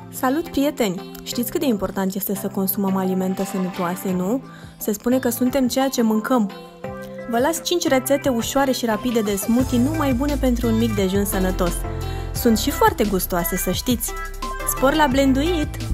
Salut, prieteni! Știți cât de important este să consumăm alimente sănătoase, nu? Se spune că suntem ceea ce mâncăm. Vă las 5 rețete ușoare și rapide de smoothie numai bune pentru un mic dejun sănătos. Sunt și foarte gustoase, să știți! Spor la blenduit!